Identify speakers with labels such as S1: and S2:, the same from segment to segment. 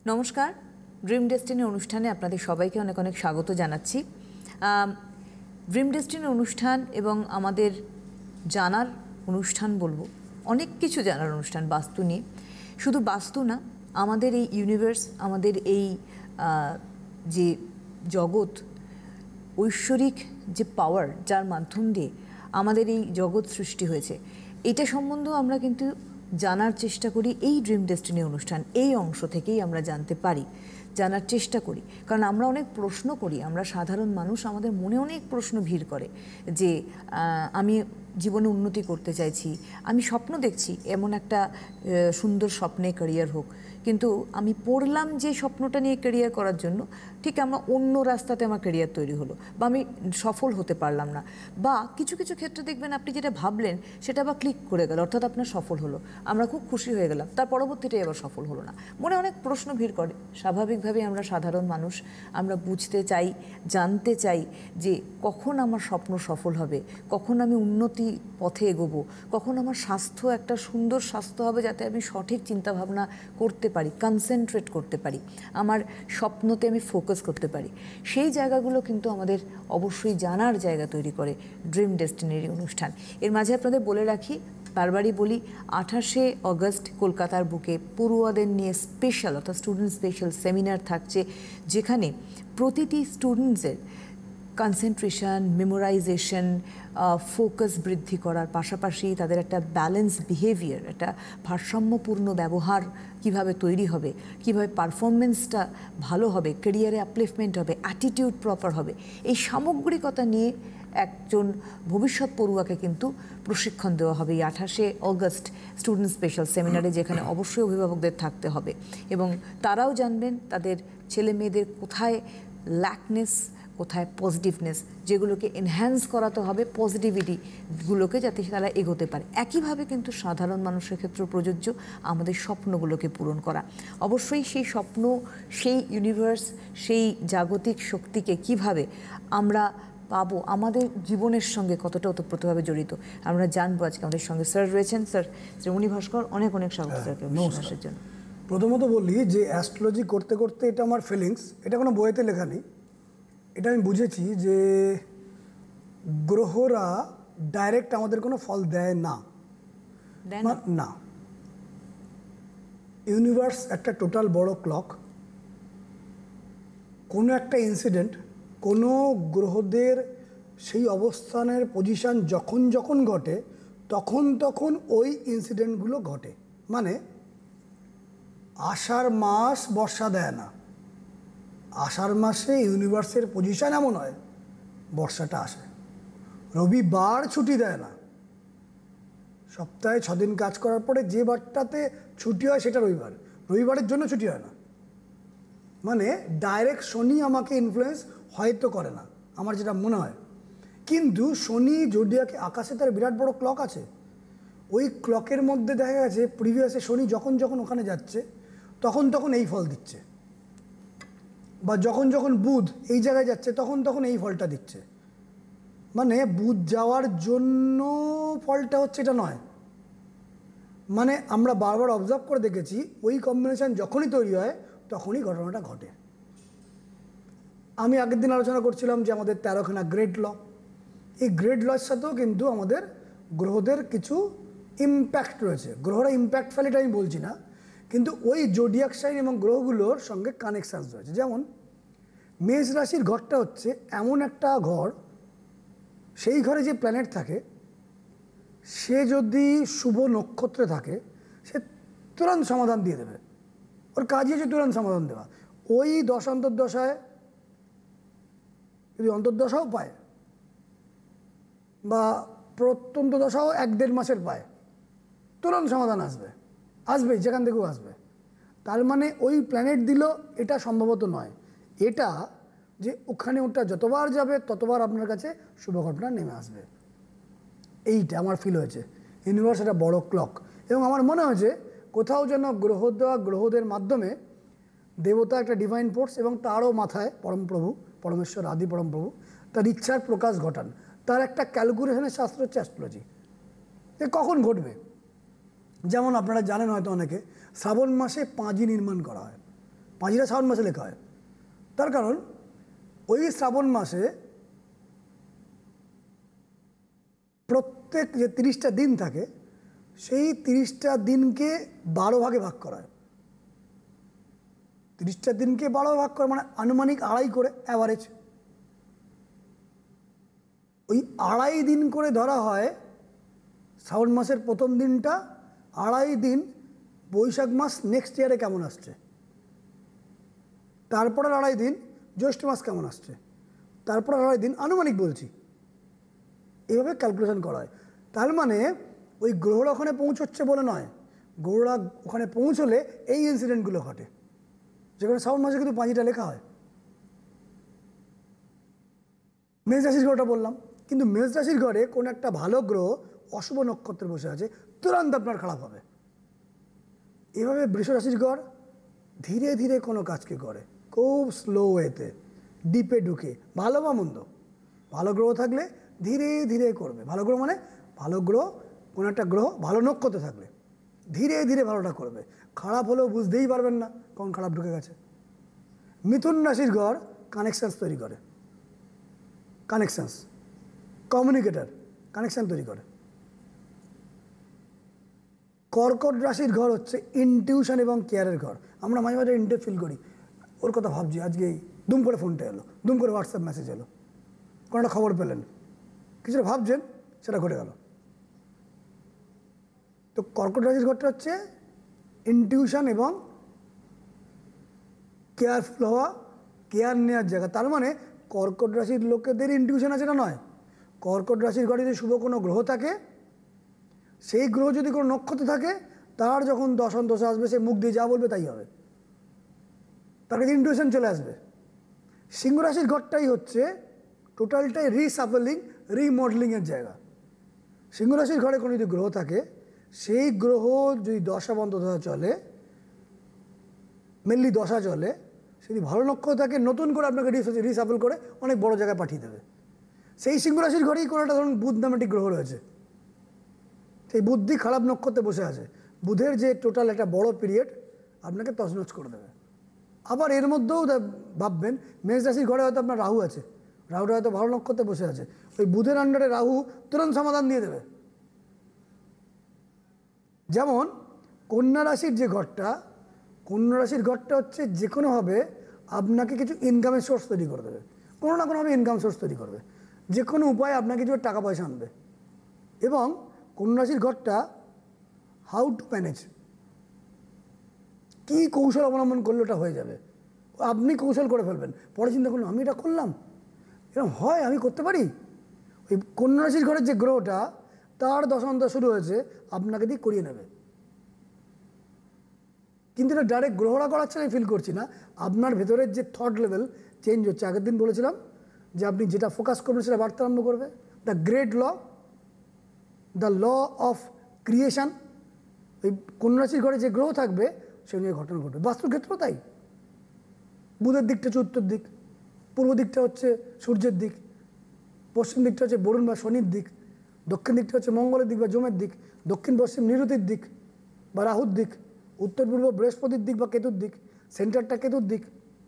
S1: নমস্কার, dream destiny অনুষ্ঠানে আপনাদের সবাইকে অনেক অনেক স্বাগত জানাচ্ছি। ড্রিম ডেস্টিনি অনুষ্ঠান এবং আমাদের জানার অনুষ্ঠান বলবো, অনেক কিছু জানার অনুষ্ঠান বাস্তু নিয়ে। শুধু বাস্তু না, আমাদের এই ইউনিভার্স, আমাদের এই যে জগৎ, ঐশ্বরিক যে পাওয়ার যার মাধ্যম দিয়ে আমাদের এই জগৎ সৃষ্টি হয়েছে, এটা সম্বন্ধেও আমরা কিন্তু জানার চেষ্টা করি। এই ড্রিম ডেস্টিনি অনুষ্ঠান এই অংশ থেকেই আমরা জানতে পারি, জানার চেষ্টা করি। কারণ আমরা অনেক প্রশ্ন করি, আমরা সাধারণ মানুষ, আমাদের মনে অনেক প্রশ্ন ভিড় করে যে আমি জীবনে উন্নতি করতে চাইছি, আমি স্বপ্ন দেখছি এমন একটা সুন্দর স্বপ্নে ক্যারিয়ার হোক, কিন্তু আমি পড়লাম যে স্বপ্নটা নিয়ে ক্যারিয়ার করার জন্য, ঠিক আমরা অন্য রাস্তাতে আমার ক্যারিয়ার তৈরি হলো, বা আমি সফল হতে পারলাম না। বা কিছু কিছু ক্ষেত্রে দেখবেন আপনি যেটা ভাবলেন সেটা আবার ক্লিক করে গেল, অর্থাৎ আপনার সফল হলো, আমরা খুব খুশি হয়ে গেলাম, তার পরবর্তীটাই আবার সফল হলো না। মনে অনেক প্রশ্ন ভিড় করে। স্বাভাবিকভাবেই আমরা সাধারণ মানুষ, আমরা বুঝতে চাই, জানতে চাই যে কখন আমার স্বপ্ন সফল হবে, কখন আমি উন্নতি পথে এগোবো, কখন আমার স্বাস্থ্য একটা সুন্দর স্বাস্থ্য হবে যাতে আমি সঠিক চিন্তাভাবনা করতে পারি, কনসেন্ট্রেট করতে পারি, আমার স্বপ্নতে আমি ফোকাস করতে পারি। সেই জায়গাগুলো কিন্তু আমাদের অবশ্যই জানার জায়গা তৈরি করে ড্রিম ডেস্টিনির অনুষ্ঠান। এর মাঝে আপনাদের বলে রাখি, বারবারই বলি, 28শে অগস্ট কলকাতার বুকে পড়ুয়াদের নিয়ে স্পেশাল, অর্থাৎ স্টুডেন্ট স্পেশাল সেমিনার থাকছে, যেখানে প্রতিটি স্টুডেন্টসের কনসেন্ট্রেশন, মেমোরাইজেশন, ফোকাস বৃদ্ধি করার পাশাপাশি তাদের একটা ব্যালেন্স বিহেভিয়ার, একটা ভারসাম্যপূর্ণ ব্যবহার কিভাবে তৈরি হবে, কিভাবে পারফরমেন্সটা ভালো হবে, ক্যারিয়ারে আপলিফমেন্ট হবে, অ্যাটিটিউড প্রপার হবে, এই সামগ্রিকতা নিয়ে একজন ভবিষ্যৎ পড়ুয়াকে কিন্তু প্রশিক্ষণ দেওয়া হবে এই 28শে অগস্ট স্টুডেন্ট স্পেশাল সেমিনারে, যেখানে অবশ্যই অভিভাবকদের থাকতে হবে এবং তারাও জানবেন তাদের ছেলে মেয়েদের কোথায় ল্যাকনেস, কোথায় পজিটিভনেস, যেগুলোকে এনহ্যান্স করাতে হবে, পজিটিভিটিগুলোকে, যাতে তারা এগোতে পারে। একইভাবে কিন্তু সাধারণ মানুষের ক্ষেত্রেও প্রযোজ্য আমাদের স্বপ্নগুলোকে পূরণ করা। অবশ্যই সেই স্বপ্ন, সেই ইউনিভার্স, সেই জাগতিক শক্তিকে কিভাবে আমরা পাবো, আমাদের জীবনের সঙ্গে কতটা ওতপ্রোতভাবে জড়িত, আমরা জানবো। আজকে আমাদের সঙ্গে স্যার রয়েছেন, স্যার শ্রীমণি ভাস্কর, অনেক অনেক স্বাগত স্যারকে অনুষ্ঠানের জন্য।
S2: প্রথমত বলি যে অ্যাস্ট্রোলজি করতে করতে এটা আমার ফিলিংস, এটা কোনো বইতে লেখা নেই, এটা আমি বুঝেছি যে গ্রহরা ডাইরেক্ট আমাদের কোনো ফল দেয় না। না, ইউনিভার্স একটা টোটাল বড় ক্লক। কোনো একটা ইনসিডেন্ট, কোনো গ্রহদের সেই অবস্থানের পজিশান যখন যখন ঘটে, তখন তখন ওই ইনসিডেন্টগুলো ঘটে। মানে আষাঢ় মাস বর্ষা দেয় না, আষাঢ় মাসে ইউনিভার্সের পজিশান এমন হয় বর্ষাটা আসে। রবিবার ছুটি দেয় না, সপ্তাহে 6 দিন কাজ করার পরে যে বারটাতে ছুটি হয় সেটা রবিবার, রবিবারের জন্য ছুটি হয় না। মানে ডাইরেক্ট শনি আমাকে ইনফ্লুয়েন্স হয়তো করে না, আমার যেটা মনে হয়। কিন্তু শনি জোডিয়াকে আকাশে তার বিরাট বড় ক্লক আছে, ওই ক্লকের মধ্যে দেখা গেছে প্রিভিয়াসে শনি যখন যখন ওখানে যাচ্ছে তখন তখন এই ফল দিচ্ছে, বা যখন যখন বুধ এই জায়গায় যাচ্ছে তখন তখন এই ফলটা দিচ্ছে। মানে বুধ যাওয়ার জন্য ফলটা হচ্ছে এটা নয়। মানে আমরা বারবার অবজার্ভ করে দেখেছি ওই কম্বিনেশান যখনই তৈরি হয় তখনই ঘটনাটা ঘটে। আমি আগের দিন আলোচনা করছিলাম যে আমাদের 13খানা গ্রেট ল, এই গ্রেট লর সাথেও কিন্তু আমাদের গ্রহদের কিছু ইম্প্যাক্ট রয়েছে। গ্রহরা ইম্প্যাক্ট ফেলে এটা আমি বলছি না, কিন্তু ওই জোডিয়াক সাইন এবং গ্রহগুলোর সঙ্গে কানেকশানস রয়েছে। যেমন মেষ রাশির ঘরটা হচ্ছে এমন একটা ঘর, সেই ঘরে যে প্ল্যানেট থাকে সে যদি শুভ নক্ষত্রে থাকে সে তুরন্ত সমাধান দিয়ে দেবে, ওর কাজই হচ্ছে তুরন্ত সমাধান দেওয়া। ওই দশ অন্তর্দশায় যদি অন্তর্দশাও পায় বা প্রত্যন্ত দশাও 1-1.5 মাসের পায়, তুরন্ত সমাধান আসবে, আসবেই, যেখান থেকেও আসবে। তার মানে ওই প্ল্যানেট দিল এটা সম্ভবত নয়, এটা যে ওখানে ওটা যতবার যাবে ততবার আপনার কাছে শুভ ঘটনা নেমে আসবে। এইটা আমার ফিল হয়েছে। ইউনিভার্স একটা বড় ক্লক, এবং আমার মনে হয়েছে কোথাও যেন গ্রহদের মাধ্যমে দেবতা একটা ডিভাইন ফোর্স এবং তারও মাথায় পরমপ্রভু পরমেশ্বর আদি পরমপ্রভু তার ইচ্ছার প্রকাশ ঘটান। তার একটা ক্যালকুলেশনের শাস্ত্র হচ্ছে অ্যাস্ট্রোলজি, যে কখন ঘটবে। যেমন আপনারা জানেন হয়তো অনেকে, শ্রাবণ মাসে পাঁজি নির্মাণ করা হয়। পাঁজিটা শ্রাবণ মাসে লেখা হয়। তার কারণ ওই শ্রাবণ মাসে প্রত্যেক যে 30টা দিন থাকে সেই 30টা দিনকে 12 ভাগে ভাগ করা হয়। 30টা দিনকে 12 ভাগ করা মানে আনুমানিক 2.5 করে অ্যাভারেজ। ওই 2.5 দিন করে ধরা হয় শ্রাবণ মাসের প্রথম দিনটা, 2.5 দিন বৈশাখ মাস নেক্সট ইয়ারে কেমন আসছে, তারপরে 2.5 দিন জ্যৈষ্ঠ মাস কেমন আসছে, তারপরে 2.5 দিন আনুমানিক বলছি, এভাবে ক্যালকুলেশন করা হয়। তার মানে ওই গ্রহরা ওখানে পৌঁছচ্ছে বলে নয়, গ্রহরা ওখানে পৌঁছলে এই ইনসিডেন্টগুলো ঘটে, যেখানে শ্রাবণ মাসে কিন্তু পাঁজিটা লেখা হয়। মেষ রাশির ঘরটা বললাম, কিন্তু মেষ রাশির ঘরে কোনো একটা ভালো গ্রহ অশুভ নক্ষত্রে বসে আছে, তুরন্ত আপনার খারাপ হবে। এভাবে বৃষ রাশির ঘর ধীরে ধীরে কোনো কাজকে করে, খুব স্লো ওয়েতে, ডিপে ঢুকে, ভালো বা মন্দ। ভালো গ্রহ থাকলে ধীরে ধীরে করবে। ভালো গ্রহ মানে ভালো গ্রহ, কোনো একটা গ্রহ ভালো নক্ষত্রে থাকলে ধীরে ধীরে ভালোটা করবে। খারাপ হলেও বুঝতেই পারবেন না কখন খারাপ ঢুকে গেছে। মিথুন রাশির ঘর কানেকশানস তৈরি করে, কানেকশানস, কমিউনিকেটার, কানেকশান তৈরি করে। কর্কট রাশির ঘর হচ্ছে ইনটিউশন এবং কেয়ারের ঘর। আমরা মাঝে মাঝে ইন্টার ফিল করি, ওর কথা ভাবছি, আজকে দুম করে ফোনটা এলো, দুম করে হোয়াটসঅ্যাপ মেসেজ এলো, কোনো একটা খবর পেলেন, কিছুটা ভাবছেন, সেটা ঘটে গেল। তো কর্কট রাশির ঘরটা হচ্ছে ইনটিউশন এবং কেয়ারফুল হওয়া, কেয়ার নেওয়ার জায়গা। তার মানে কর্কট রাশির লোকেদের ইনটিউশন আছে না নয়, কর্কট রাশির ঘরে যদি শুভ কোনো গ্রহ থাকে, সেই গ্রহ যদি কোনো নক্ষত্র থাকে, তার যখন দশা আসবে সে মুখ দিয়ে যা বলবে তাই হবে, তার কাছে ইনটিউশন চলে আসবে। সিংহ রাশির ঘরটাই হচ্ছে টোটালটাই রিসাফলিং, রিমডেলিংয়ের জায়গা। সিংহ রাশির ঘরে কোনো যদি গ্রহ থাকে, সেই গ্রহ যদি দশা বন্ধ চলে, মেনলি দশা চলে, যদি ভালো নক্ষত্র থাকে নতুন করে আপনাকে রিসাফল করে অনেক বড় জায়গায় পাঠিয়ে দেবে। সেই সিংহ রাশির ঘরেই কোনো একটা ধরুন বুধ নামে একটি গ্রহ রয়েছে, সেই বুদ্ধি খারাপ নক্ষত্রে বসে আছে, বুধের যে টোটাল একটা বড় পিরিয়ড আপনাকে তছনছ করে দেবে। আবার এর মধ্যেও ভাববেন মেষ রাশির ঘরে হয়তো আপনার রাহু আছে, রাহুটা হয়তো ভালো নক্ষত্রে বসে আছে, ওই বুধের আন্ডারে রাহু তুরন্ত সমাধান দিয়ে দেবে। যেমন কন্যা রাশির যে ঘরটা, কন্যা রাশির ঘরটা হচ্ছে যে কোনোভাবে আপনাকে কিছু ইনকামের সোর্স তৈরি করে দেবে, কোনো না কোনোভাবে ইনকাম সোর্স তৈরি করবে, যে কোনো উপায়ে আপনাকে কিছু টাকা পয়সা আনবে। এবং কন্যা রাশির ঘরটা হাউ টু ম্যানেজ, কী কৌশল অবলম্বন করলে ওটা হয়ে যাবে, আপনি কৌশল করে ফেলবেন। পরে চিন্তা করলাম আমি এটা করলাম, এরকম হয়, আমি করতে পারি। ওই কন্যা রাশির ঘরের যে গ্রহটা, তার দশান্তর শুরু হয়েছে, আপনাকে দিয়ে করিয়ে নেবে। কিন্তু এটা ডাইরেক্ট গ্রহরা করাচ্ছে আমি ফিল করছি না, আপনার ভেতরের যে থট লেভেল চেঞ্জ হচ্ছে। আগের দিন বলেছিলাম যে আপনি যেটা ফোকাস করবেন সেটা বাড়তে আরম্ভ করবে। The great law, the law of creation, ওই কন্যা রাশির ঘরে যে গ্রহ থাকবে সে নিয়ে ঘটনা ঘটবে। বাস্তুর ক্ষেত্রেও তাই, বুধের দিকটা হচ্ছে উত্তর দিক, পূর্ব দিকটা হচ্ছে সূর্যের দিক, পশ্চিম দিকটা হচ্ছে বরুণ বা শনির দিক, দক্ষিণ দিকটা হচ্ছে মঙ্গলের দিক বা যমের দিক, দক্ষিণ পশ্চিম নিরুতির দিক বা রাহুর দিক, উত্তর পূর্ব বৃহস্পতির দিক বা কেতুর দিক, সেন্টারটা কেতুর দিক,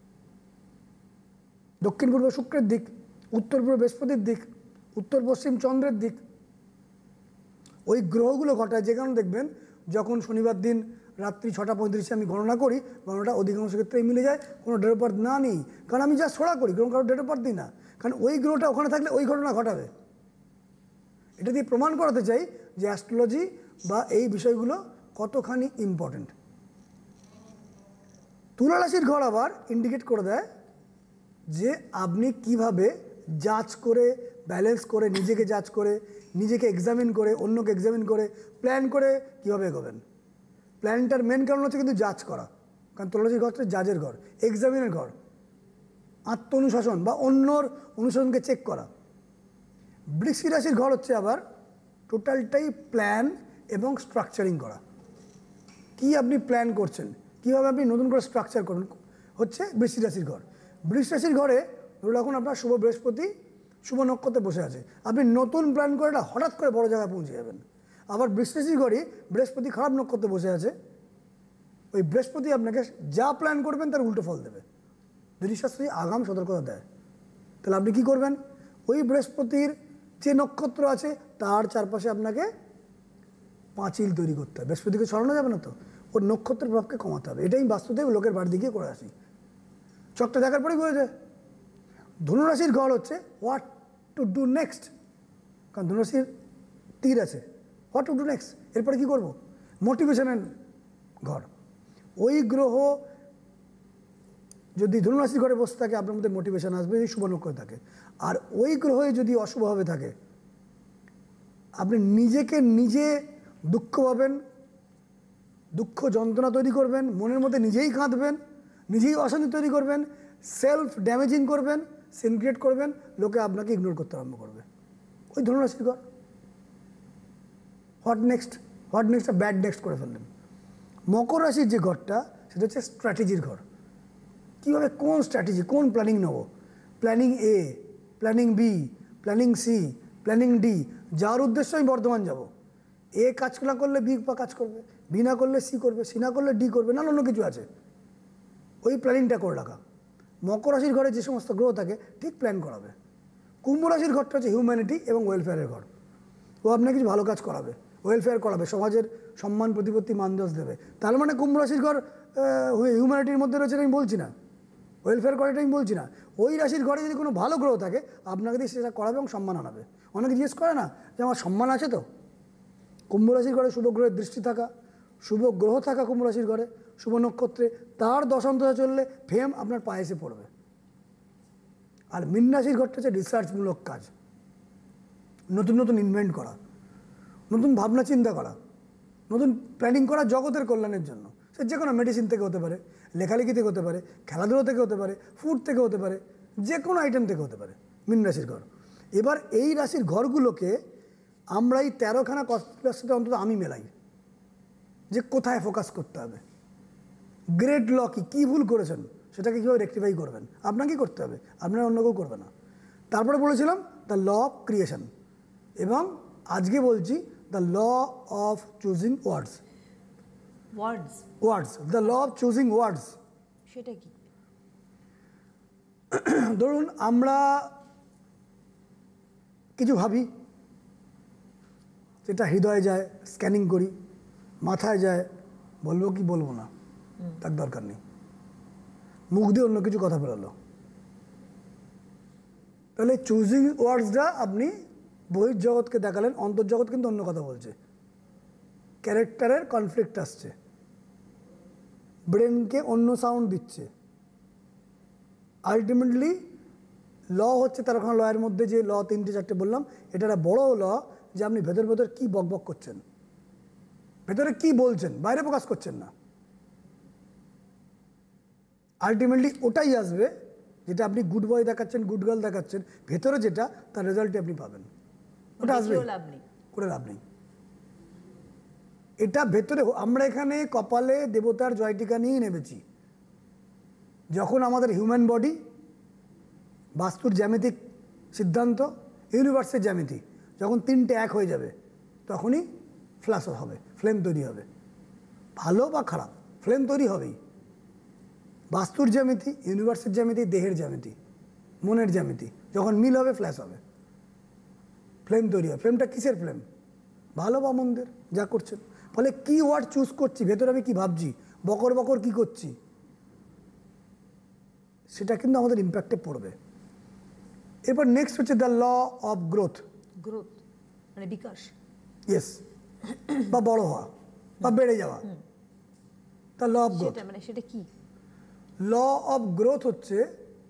S2: দক্ষিণ পূর্ব শুক্রের দিক, উত্তর পূর্ব বৃহস্পতির দিক, উত্তর পশ্চিম চন্দ্রের দিক। ওই গ্রহগুলো ঘটায়, যে কারণে দেখবেন যখন শনিবার দিন রাত্রি 6:35 আমি গণনা করি, গণনাটা অধিকাংশ ক্ষেত্রেই মিলে যায়, কোনো ডেট অফ বার্থ না নিই, কারণ আমি যা ছড়া করি, কারণ কারো ডেট অফ বার্থ দিই না, কারণ ওই গ্রহটা ওখানে থাকলে ওই ঘটনা ঘটাবে। এটা দিয়ে প্রমাণ করাতে চাই যে অ্যাস্ট্রোলজি বা এই বিষয়গুলো কতখানি ইম্পর্টেন্ট। তুলা রাশির ঘর আবার ইন্ডিকেট করে দেয় যে আপনি কিভাবে জাজ করে, ব্যালেন্স করে, নিজেকে জাজ করে, নিজেকে এক্সামিন করে, অন্যকে এক্সামিন করে, প্ল্যান করে কীভাবে এগোবেন। প্ল্যানটার মেন কারণ হচ্ছে কিন্তু জাজ করা, কারণ তুলা রাশির ঘর হচ্ছে জাজের ঘর, এক্সামিনের ঘর, আত্ম অনুশাসন বা অন্যর অনুশাসনকে চেক করা। বৃশ্চিক রাশির ঘর হচ্ছে আবার টোটালটাই প্ল্যান এবং স্ট্রাকচারিং করা। কি আপনি প্ল্যান করছেন, কীভাবে আপনি নতুন করে স্ট্রাকচার করুন, হচ্ছে বৃশ্চিক রাশির ঘর। বৃশ্চিক রাশির ঘরে ধরুন এখন আপনার শুভ বৃহস্পতি শুভ নক্ষত্রে বসে আছে, আপনি নতুন প্ল্যান করে না হঠাৎ করে বড় জায়গায় পৌঁছে যাবেন। আবার বৃশ্চিক রাশির ঘরে বৃহস্পতি খারাপ নক্ষত্রে বসে আছে, ওই ওই বৃহস্পতি আপনাকে যা প্ল্যান করবেন তার উল্টো ফল দেবে। জ্যোতিষশাস্ত্রে আগাম সতর্কতা দেয়। তাহলে আপনি কি করবেন, ওই বৃহস্পতির যে নক্ষত্র আছে তার চারপাশে আপনাকে পাঁচিল তৈরি করতে হবে। বৃহস্পতিকে সরানো যাবে না, তো ওর নক্ষত্রের প্রভাবকে কমাতে হবে। এটাই বাস্তুদেব লোকের বাড়ি দিকে করে আসি। চকটা দেখার পরেই বোঝা যায়। ধনুরাশির ঘর হচ্ছে হোয়াট টু ডু নেক্সট, কারণ ধনুরাশির তীর আছে। হোয়াট টু ডু নেক্সট, এরপরে কী করবো, মোটিভেশনের ঘর। ওই গ্রহ যদি ধনুরাশির ঘরে বসে থাকে আপনার মধ্যে মোটিভেশন আসবে, যদি শুভ নক্ষত্র থাকে। আর ওই গ্রহে যদি অশুভভাবে থাকে আপনি নিজেকে নিজে দুঃখ পাবেন, দুঃখ যন্ত্রণা তৈরি করবেন, মনের মধ্যে নিজেই কাঁদবেন, নিজেই অশান্তি তৈরি করবেন, সেলফ ড্যামেজিং করবেন, সিন ক্রিয়েট করবেন, লোকে আপনাকে ইগনোর করতে আরম্ভ করবে। ওই ধনুরাশির ঘর। What next, what next bad next করে ফেললেন। মকর রাশির যে ঘরটা সেটা হচ্ছে স্ট্র্যাটেজির ঘর। কীভাবে কোন স্ট্র্যাটেজি, কোন প্ল্যানিং নেব, planning A, planning B, planning C, planning D, যার উদ্দেশ্য আমি বর্ধমান যাব। এ কাজ না করলে বি বা কাজ করবে, বি না করলে সি করবে, সি না করলে ডি করবে, না অন্য কিছু আছে। ওই প্ল্যানিংটা করে রাখা। মকর রাশির ঘরে যে সমস্ত গ্রহ থাকে ঠিক প্ল্যান করাবে। কুম্ভ রাশির ঘরটা হচ্ছে হিউম্যানিটি এবং ওয়েলফেয়ারের ঘর। ও আপনাকে কিছু ভালো কাজ করাবে, ওয়েলফেয়ার করাবে, সমাজের সম্মান প্রতিপত্তি মানদণ্ড দেবে। তার মানে কুম্ভ রাশির ঘর হিউম্যানিটির মধ্যে রয়েছে আমি বলছি না, ওয়েলফেয়ার করে এটা আমি বলছি না। ওই রাশির ঘরে যদি কোনো ভালো গ্রহ থাকে আপনাকে দিয়ে সেটা করাবে এবং সম্মান আনাবে। অনেকে জিজ্ঞেস করে না যে আমার সম্মান আছে তো। কুম্ভ রাশির ঘরে শুভ গ্রহের দৃষ্টি থাকা, শুভ গ্রহ থাকা কুম্ভ রাশির ঘরে, শুভ নক্ষত্রে, তার দশান্তরে চললে ফেম আপনার পায়ে এসে পড়বে। আর মীন রাশির ঘরটা হচ্ছে রিসার্চমূলক কাজ, নতুন নতুন ইনভেন্ট করা, নতুন ভাবনা চিন্তা করা, নতুন প্ল্যানিং করা জগতের কল্যাণের জন্য। সে যে কোনো মেডিসিন থেকে হতে পারে, লেখালেখি থেকে হতে পারে, খেলাধুলো থেকে হতে পারে, ফুড থেকে হতে পারে, যে কোনো আইটেম থেকে হতে পারে মীন রাশির ঘর। এবার এই রাশির ঘরগুলোকে আমরা এই 13খানা কনস্টেলেশনের সাথে অন্তত আমি মেলাই, যে কোথায় ফোকাস করতে হবে, গ্রেট ল কী ভুল করেছেন সেটাকে কীভাবে রেকটিফাই করবেন, আপনাকে করতে হবে, আপনার অন্য কেউ করবে না। তারপরে বলেছিলাম দ্য ল অফ ক্রিয়েশন, এবং আজকে বলছি the law of choosing words. Words, the law of choosing words.
S1: সেটা কি?
S2: ধরুন আমরা কিছু ভাবি, যেটা হৃদয়ে যায় স্ক্যানিং করি, মাথায় যায় বলবো কি বলবো না তার দরকার নেই, মুখ দিয়ে অন্য কিছু কথা বেরোলো। তাহলে চুজিং ওয়ার্ডসটা আপনি বহির্জগৎকে দেখালেন, অন্তর্জগৎ কিন্তু অন্য কথা বলছে, ক্যারেক্টারের কনফ্লিক্ট আসছে, ব্রেনকে অন্য সাউন্ড দিচ্ছে। আলটিমেটলি ল হচ্ছে 13খানা লয়ের মধ্যে যে ল 3টে 4টে বললাম, এটা একটা বড় ল যে আপনি ভেতর ভেতর কী বকবক করছেন, ভেতরে কি বলছেন, বাইরে প্রকাশ করছেন না। আলটিমেটলি ওটাই আসবে যেটা আপনি গুড বয় দেখাচ্ছেন, গুড গার্ল দেখাচ্ছেন, ভেতরে যেটা তার রেজাল্টই আপনি পাবেন, ওটা আসবে, করে লাভ নেই। এটা ভেতরে আমরা এখানে কপালে দেবতার জয়টিকা নিয়েই নেমেছি। যখন আমাদের হিউম্যান বডি, বাস্তুর জ্যামিতিক সিদ্ধান্ত, ইউনিভার্সের জ্যামিতি যখন 3টে এক হয়ে যাবে তখনই ফ্ল্যাশ হবে, ফ্লেম তৈরি হবে। ভালো বা খারাপ ফ্লেম তৈরি হবেই। বাস্তুর জ্যামিতি, ইউনিভার্সের জ্যামিতি, দেহের জ্যামিতি, মনের জ্যামিতি যখন মিল হবে ফ্ল্যাশ হবে, ফ্লেম তৈরি হবে। ফ্লেমটা কিসের ফ্লেম? ভালো বা মন্দের, যা করছেন। ফলে কি ওয়ার্ড চুজ করছি, ভেতরে আমি কি ভাবছি, বকর বকর কি করছি, সেটা কিন্তু আমাদের ইম্প্যাক্টে পড়বে। এরপর নেক্সট হচ্ছে the law of growth.
S1: Growth মানে বিকাশ,
S2: ইয়েস, বা বড় হওয়া বা বেড়ে যাওয়া। দ্য ল অফ গ্রোথ,
S1: মানে সেটা কি?
S2: ল অফ গ্রোথ হচ্ছে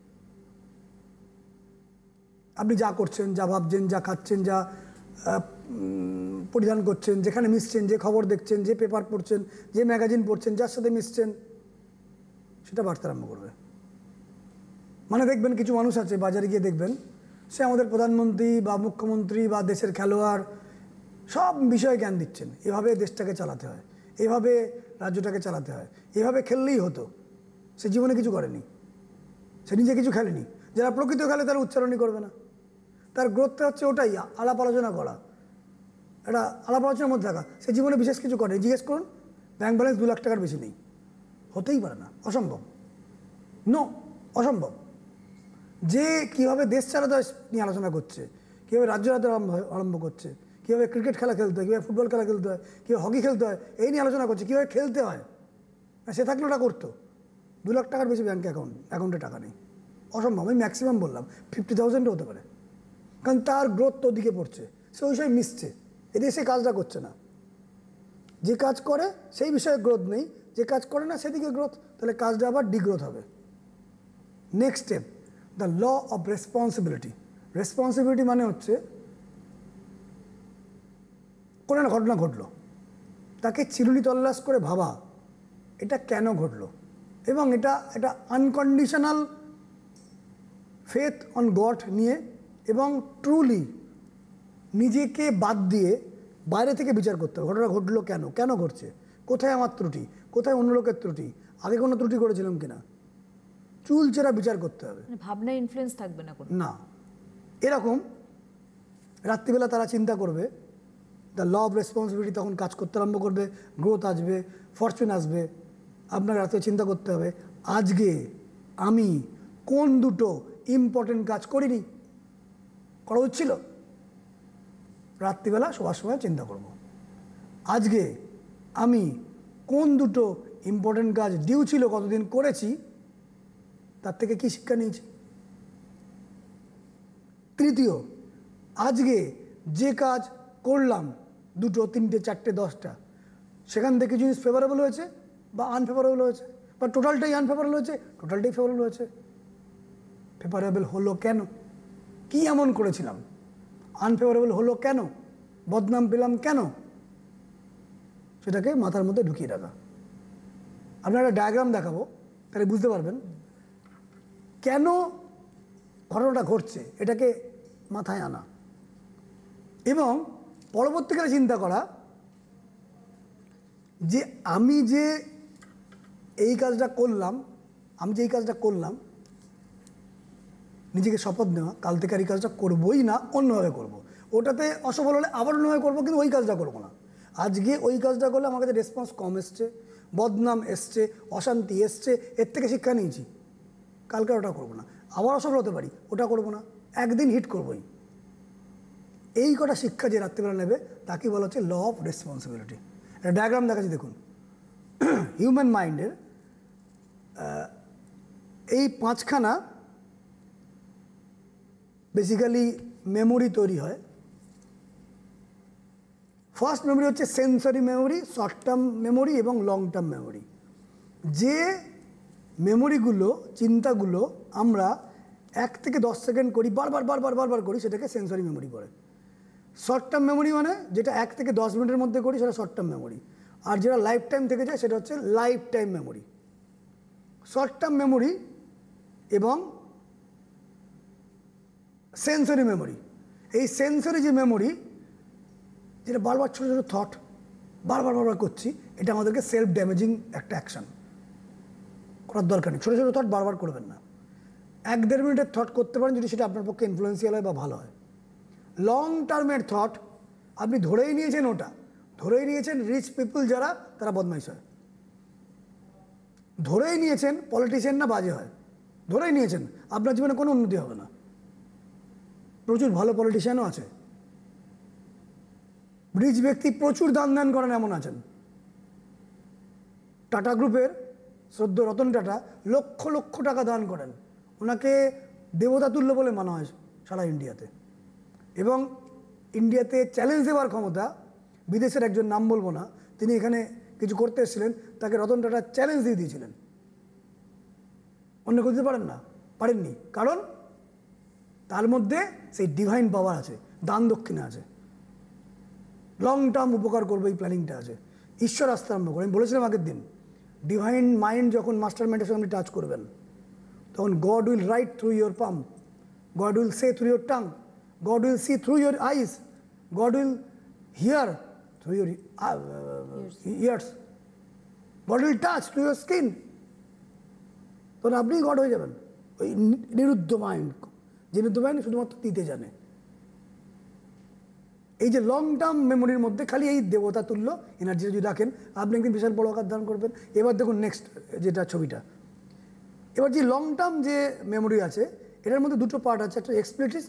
S2: আপনি যা করছেন, যা ভাবছেন, যা খাচ্ছেন, যা পরিধান করছেন, যেখানে মিশছেন, যে খবর দেখছেন, যে পেপার পড়ছেন, যে ম্যাগাজিন পড়ছেন, যার সাথে মিশছেন, সেটা বাড়তে আরম্ভ করবে। মানে দেখবেন কিছু মানুষ আছে, বাজারে গিয়ে দেখবেন সে আমাদের প্রধানমন্ত্রী বা মুখ্যমন্ত্রী বা দেশের খেলোয়াড় সব বিষয়ে জ্ঞান দিচ্ছেন, এভাবে দেশটাকে চালাতে হয়, এভাবে রাজ্যটাকে চালাতে হয়, এভাবে খেললেই হতো। সে জীবনে কিছু করেনি, সে নিজে কিছু খেলেনি। যারা প্রকৃত খেলে তারা উচ্চারণই করবে না। তার গ্রোথটা হচ্ছে ওটাই, আলাপ আলোচনা করা, এটা আলাপ আলোচনার মধ্যে থাকা। সে জীবনে বিশেষ কিছু করেনি। জিজ্ঞেস করুন, ব্যাংক ব্যালেন্স 2 লাখ টাকার বেশি নেই, হতেই পারে না, অসম্ভব। নো, অসম্ভব। যে কীভাবে দেশ চালাতে হয় নিয়ে আলোচনা করছে, কীভাবে রাজ্য রাতে আরম্ভ করছে, কীভাবে ক্রিকেট খেলা খেলতে হয়, কীভাবে ফুটবল খেলা খেলতে হয়, কীভাবে হকি খেলতে হয়, এই নিয়ে আলোচনা করছে, কীভাবে খেলতে হয়। সে থাকলে ওটা করতো। 2 লাখ টাকার বেশি ব্যাঙ্ক অ্যাকাউন্টে টাকা নেই, অসম্ভব। আমি ম্যাক্সিমাম বললাম 50,000 হতে পারে, কারণ তার গ্রোথ তো দিকে পড়ছে, সে ওই সময় মিশছে। এদিকে সে কাজটা করছে না। যে কাজ করে সেই বিষয়ে গ্রোথ নেই, যে কাজ করে না সেদিকে গ্রোথ, তাহলে কাজটা আবার ডিগ্রোথ হবে। Next step, the law of responsibility. Responsibility মানে হচ্ছে কোনো একটা ঘটনা ঘটলো, তাকে চিরুনি তল্লাশ করে ভাবা এটা কেন ঘটলো, এবং এটা আনকন্ডিশনাল ফেথ অন গড নিয়ে, এবং ট্রুলি নিজেকে বাদ দিয়ে বাইরে থেকে বিচার করতে হবে। ঘটনা ঘটলো কেন, কেন ঘটছে, কোথায় আমার ত্রুটি, কোথায় অন্য লোকের ত্রুটি, আগে কোনো ত্রুটি করেছিলাম কিনা, চুলচেরা বিচার করতে হবে।
S1: ভাবনা ইনফ্লুয়েন্স থাকবে না কোনো
S2: না। এরকম রাত্রিবেলা তারা চিন্তা করবে, দ্য ল অফ রেসপন্সিবিলিটি তখন কাজ করতে আরম্ভ করবে, গ্রোথ আসবে, ফরচুন আসবে। আপনার রাতে চিন্তা করতে হবে, আজকে আমি কোন দুটো ইম্পর্টেন্ট কাজ করিনি, করা হচ্ছিল। রাত্রিবেলা শোয়ার সময় চিন্তা করব, আজকে আমি কোন দুটো ইম্পর্টেন্ট কাজ ডিউ ছিল, কতদিন করেছি, তার থেকে কি শিক্ষা নিয়েছি। তৃতীয়, আজকে যে কাজ করলাম 2, 3, 4, 10টা, সেখান থেকে যদি ফেভারেবল হয়েছে বা আনফেভারেবল হয়েছে, বা টোটালটাই আনফেভারেবল হয়েছে, টোটালটাই ফেভারেবল হয়েছে। ফেভারেবল হলো কেন, কি এমন করেছিলাম, আনফেভারেবল হলো কেন, বদনাম পেলাম কেন, সেটাকে মাথার মধ্যে ঢুকিয়ে রাখা। আপনার একটা ডায়াগ্রাম দেখাবো, তাহলে বুঝতে পারবেন কেন ঘটনাটা ঘটছে, এটাকে মাথায় আনা, এবং পরবর্তীকালে চিন্তা করা যে আমি যে এই কাজটা করলাম, নিজেকে শপথ নেওয়া, কাল থেকে আর এই কাজটা করবোই না, অন্যভাবে করব। ওটাতে অসফল হলে আবার অন্যভাবে করবো, কিন্তু ওই কাজটা করবো না। আজকে ওই কাজটা করলে আমার কাছে রেসপন্স কম এসছে, বদনাম এসছে, অশান্তি এসছে, এর থেকে শিক্ষা নিয়েছি, কালকে ওটা করবো না। আবার অসফল হতে পারি, ওটা করবো না, একদিন হিট করবোই। এই কটা শিক্ষা যে রাত্রিবেলা নেবে তাকে বলা হচ্ছে ল অফ রেসপন্সিবিলিটি। একটা ডায়াগ্রাম দেখাচ্ছি দেখুন। হিউম্যান মাইন্ডের এই 5খানা বেসিক্যালি মেমোরি তৈরি হয়। ফার্স্ট মেমোরি হচ্ছে sensory memory, short term memory এবং লং টার্ম মেমোরি। যে মেমোরিগুলো, চিন্তাগুলো আমরা 1 থেকে 10 সেকেন্ড করি, বারবার করি, সেটাকে সেন্সরি মেমোরি বলে। শর্ট টার্ম মেমোরি মানে যেটা 1 থেকে 10 মিনিটের মধ্যে করি, সেটা শর্ট টার্ম মেমোরি। আর যেটা লাইফ টাইম থেকে যায় সেটা হচ্ছে life time memory. Short term memory এবং সেন্সরি মেমোরি, এই সেন্সরি যে মেমোরি, যেটা বারবার ছোটো ছোটো থট বারবার করছি, এটা আমাদেরকে সেলফ ড্যামেজিং একটা অ্যাকশন, করার দরকার নেই। ছোটো ছোটো থট বারবার করবেন না, 1-1.5 মিনিটের থট করতে পারেন যদি সেটা আপনার পক্ষে ইনফ্লুয়েন্সিয়াল হয় বা ভালো হয়। লং টার্মের থট আপনি ধরেই নিয়েছেন রিচ পিপল যারা, তারা বদমাইশ হয়, ধরেই নিয়েছেন পলিটিশিয়ান না বাজে হয়, ধরেই নিয়েছেন আপনার জীবনে কোনো উন্নতি হবে না। প্রচুর ভালো পলিটিশিয়ানও আছে, রিচ ব্যক্তি প্রচুর দান করেন এমন আছেন। টাটা গ্রুপের শ্রদ্ধ রতন টাটা লক্ষ লক্ষ টাকা দান করেন, ওনাকে দেবতা তুল্য বলে মানা হয় সারা ইন্ডিয়াতে। এবং ইন্ডিয়াতে চ্যালেঞ্জ দেওয়ার ক্ষমতা, বিদেশের একজন নাম বলবো না, তিনি এখানে কিছু করতে এসেছিলেন, তাকে রতন টাটা চ্যালেঞ্জ দিয়ে দিয়েছিলেন। অন্য করতে পারেননি, কারণ তার মধ্যে সেই ডিভাইন পাওয়ার আছে, দান দক্ষিণা আছে, লং টার্ম উপকার করবে এই প্ল্যানিংটা আছে, ঈশ্বর আসতে আরম্ভ করে। আমি বলেছিলাম আগের দিন, ডিভাইন মাইন্ড যখন মাস্টার মাইন্ডের সঙ্গে আপনি টাচ করবেন, তখন God will write through your palm, God will say through your tongue, God will see through your eyes, God will hear through your ears, God will touch through your skin. তখন আপনি god হয়ে যাবেন। ওই নিরুদ্ধ mind, যে নিরুদ্ধ mind শুধুমাত্র দিতে জানে। এই যে লং টার্ম মেমোরির মধ্যে খালি এই দেবতা তুল্য এনার্জি যদি রাখেন, আপনি একদিন বিশাল বড় আকার ধারণ করবেন। এবার দেখুন নেক্সট যেটা ছবিটা, এবার যে লং টার্ম যে মেমোরি আছে এটার মধ্যে দুটো পার্ট আছে, একটা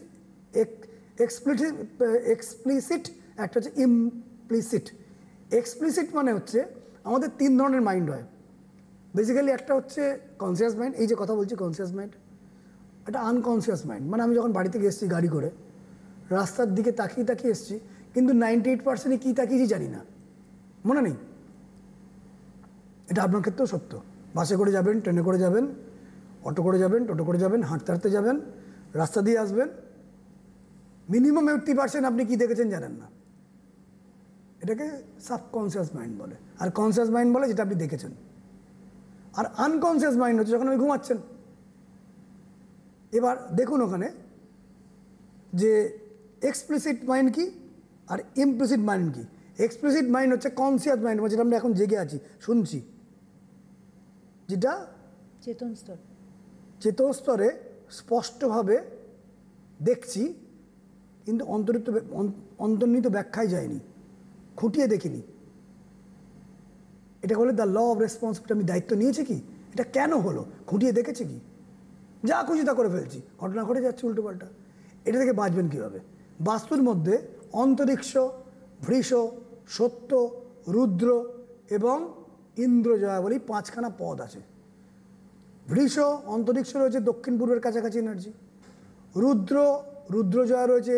S2: এক্সপ্লিসিট, একটা হচ্ছে ইমপ্লিসিট। এক্সপ্লিসিট মানে হচ্ছে আমাদের 3 ধরনের মাইন্ড হয় বেসিক্যালি। একটা হচ্ছে কনসিয়াস মাইন্ড, এই যে কথা বলছি কনসিয়াস মাইন্ড। একটা আনকনসিয়াস মাইন্ড মানে আমি যখন বাড়ি থেকে এসেছি গাড়ি করে, রাস্তার দিকে তাকিয়ে তাকিয়ে এসেছি, কিন্তু 98% কী তাকিয়েছি জানি না, মনে নেই। এটা আপনার ক্ষেত্রেও সত্য। বাসে করে যাবেন, ট্রেনে করে যাবেন, অটো করে যাবেন, টোটো করে যাবেন, হাঁটতে হাঁটতে যাবেন, রাস্তা দিয়ে আসবেন, মিনিমাম 80% আপনি কী দেখেছেন জানেন না। এটাকে সাবকনসিয়াস মাইন্ড বলে। আর কনসিয়াস মাইন্ড বলে যেটা আপনি দেখেছেন। আর আনকনসিয়াস মাইন্ড হচ্ছে যখন আপনি ঘুমাচ্ছেন। এবার দেখুন ওখানে যে এক্সপ্লিসিট মাইন্ড কি আর ইমপ্লিসিট মাইন্ড কি। এক্সপ্লিসিট মাইন্ড হচ্ছে কনসিয়াস মাইন্ড, যেটা আমরা এখন জেগে আছি, শুনছি, যেটা
S1: চেতন স্তর,
S2: চেতন স্তরে স্পষ্টভাবে দেখছি, কিন্তু অন্তর্নিহিত ব্যাখ্যায় যায়নি, খুঁটিয়ে দেখিনি। এটা বলে দ্য ল অফ রেসপন্সিবিলিটি। আমি দায়িত্ব নিয়েছি কি, এটা কেন হলো, খুঁটিয়ে দেখেছি কি, যা খুশি তা করে ফেলছি, ঘটনা ঘটে যাচ্ছে উল্টোপাল্টা। এটা থেকে বাঁচবেন কীভাবে? বাস্তুর মধ্যে অন্তরিক্ষ, ভৃষ, সত্য, রুদ্র এবং ইন্দ্রজয়া বলি 5খানা পদ আছে। ভৃষ অন্তরিক্ষ রয়েছে দক্ষিণ পূর্বের কাছাকাছি এনার্জি, রুদ্রজয়া রয়েছে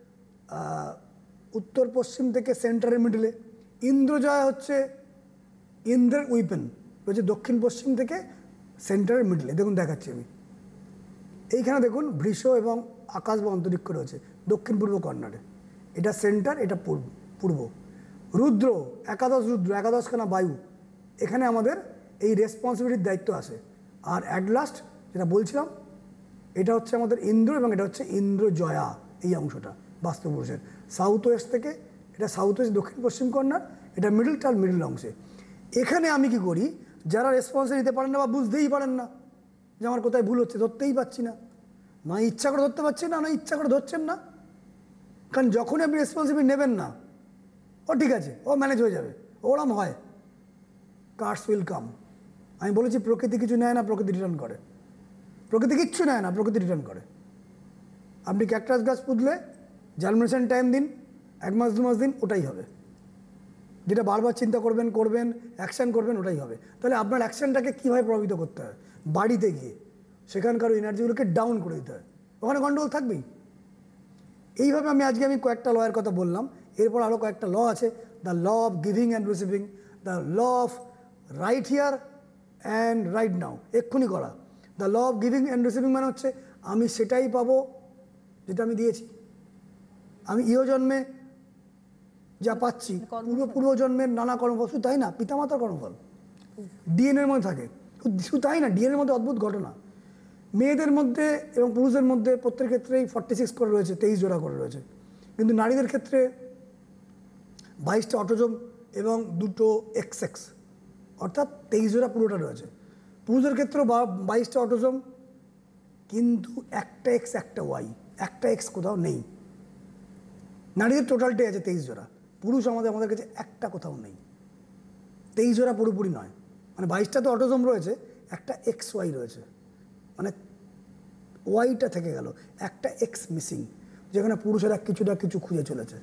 S2: উত্তর পশ্চিম থেকে সেন্টারের মিডলে, ইন্দ্রজয়া হচ্ছে ইন্দ্রের উইপেন, রয়েছে দক্ষিণ পশ্চিম থেকে সেন্টারের মিডলে। দেখুন দেখাচ্ছি আমি, এইখানে দেখুন বৃষ এবং আকাশ বা অন্তরিক্ষ রয়েছে দক্ষিণ পূর্ব কর্নারে, এটা সেন্টার, এটা পূর্ব। রুদ্র একাদশখানা বায়ু, এখানে আমাদের এই রেসপন্সিবিলিটির দায়িত্ব আছে। আর অ্যাট লাস্ট যেটা বলছিলাম, এটা হচ্ছে আমাদের ইন্দ্র এবং এটা হচ্ছে ইন্দ্রজয়া, এই অংশটা বাস্তুপুরুষের সাউথ ওয়েস্ট থেকে, এটা সাউথ ওয়েস্ট দক্ষিণ পশ্চিম কর্নার, এটা মিডল অংশে। এখানে আমি কি করি, যারা রেসপন্সিবিলিটি নিতে পারেন না বা বুঝতেই পারেন না যে আমার কোথায় ভুল হচ্ছে, ধরতেই পারছি না, না ইচ্ছা করে ধরতে পারছেন না, না ইচ্ছা করে ধরছেন না। কারণ যখনই আপনি রেসপন্সিবিলিটি নেবেন না, ও ঠিক আছে, ও ম্যানেজ হয়ে যাবে, ওরম হয়, কার্স উইল কাম। আমি বলেছি প্রকৃতি কিছু নেয় না, প্রকৃতি রিটার্ন করে। প্রকৃতি কিচ্ছু নেয় না, প্রকৃতি রিটার্ন করে। আপনি ক্যাকটাস গাছ পুঁতলে জার্মিনেশন টাইম দিন, 1 মাস 2 মাস দিন, ওটাই হবে। যেটা বারবার চিন্তা করবেন, অ্যাকশান করবেন, ওটাই হবে। তাহলে আপনার অ্যাকশানটাকে কীভাবে প্রভাবিত করতে হয়? বাড়িতে গিয়ে সেখানকার এনার্জিগুলোকে ডাউন করে দিতে হয়, ওখানে গন্ডগোল থাকবেই। এইভাবে আমি কয়েকটা লয়ের কথা বললাম, এরপর আরও কয়েকটা ল আছে। The law of giving and receiving, the law of right here and right now, এক্ষুনি করা। The law of giving and receiving মানে হচ্ছে আমি সেটাই পাবো যেটা আমি দিয়েছি। আমি ইহজন্মে যা পাচ্ছি পূর্বজন্মের নানা কর্মফল, শুধু তাই না, পিতামাতার কর্মফল ডিএনএর মধ্যে থাকে। শুধু তাই না, ডিএনএর মধ্যে অদ্ভুত ঘটনা, মেয়েদের মধ্যে এবং পুরুষদের মধ্যে প্রত্যেকের ক্ষেত্রেই 46 করে রয়েছে, 23 জোড়া করে রয়েছে। কিন্তু নারীদের ক্ষেত্রে 22টা অটোজোম এবং 2টো XX, অর্থাৎ 23 জোড়া পুরোটা রয়েছে। পুরুষদের ক্ষেত্রেও 22টা অটোজোম, কিন্তু একটা X একটা Y, একটা X কোথাও নেই। নারীদের টোটালটাই আছে 23 জোড়া, পুরুষ আমাদের কাছে একটা কোথাও নেই। 23 জোড়া পুরোপুরি নয়, মানে 22টা তো অটোজোম রয়েছে, একটা XY রয়েছে, মানে ওয়াইটা থেকে গেল, একটা X মিসিং, যেখানে পুরুষেরা কিছু না কিছু খুঁজে চলেছে,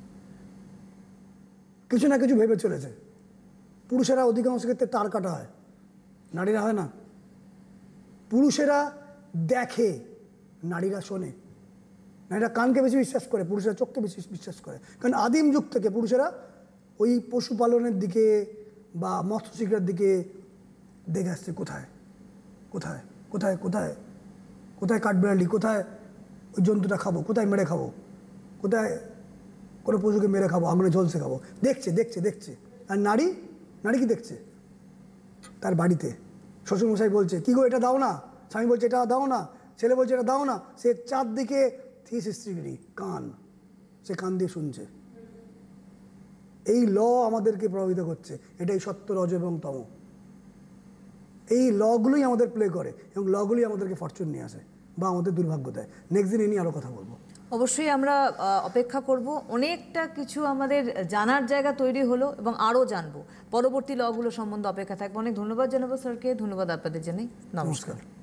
S2: কিছু না কিছু ভেবে চলেছে। পুরুষেরা অধিকাংশ ক্ষেত্রে তার কাটা হয়, নারীরা হয় না। পুরুষেরা দেখে, নারীরা শোনে। নারীরা কানকে বেশি বিশ্বাস করে, পুরুষেরা চোখকে বেশি বিশ্বাস করে। কারণ আদিম যুগ থেকে পুরুষেরা ওই পশুপালনের দিকে বা মৎস্য শিকারের দিকে দেখে আসছে, কোথায় কোথায় কোথায় কোথায় কোথায় কাঠবিড়ালি, কোথায় ওই জন্তুটা খাবো, কোথায় মেরে খাবো, কোথায় কোনো পশুকে মেরে খাবো, আগুনে ঝলসে খাবো, দেখছে দেখছে দেখছে। আর নারী কি দেখছে? তার বাড়িতে শ্বশুরমশাই বলছে কী গো এটা দাও না, স্বামী বলছে এটা দাও না, ছেলে বলছে এটা দাও না, সে চারদিকে 360 ডিগ্রি কান, সে কান দিয়ে শুনছে। এই ল আমাদেরকে প্রভাবিত করছে, এটাই সত্য, রজ এবং তম। এই লগুলোই আমাদের প্লে করে এবং লগুলোই আমাদেরকে ফরচুন নিয়ে আসে বা আমাদের দুর্ভাগ্য দেয়। নেক্সট দিন এ নিয়ে আরও কথা বলবো।
S1: অবশ্যই আমরা অপেক্ষা করব। অনেকটা কিছু আমাদের জানার জায়গা তৈরি হলো এবং আরও জানবো। পরবর্তী লগুলো সম্বন্ধে অপেক্ষা থাকবে। অনেক ধন্যবাদ জানাবো স্যারকে, ধন্যবাদ আপনাদের জানাই, নমস্কার।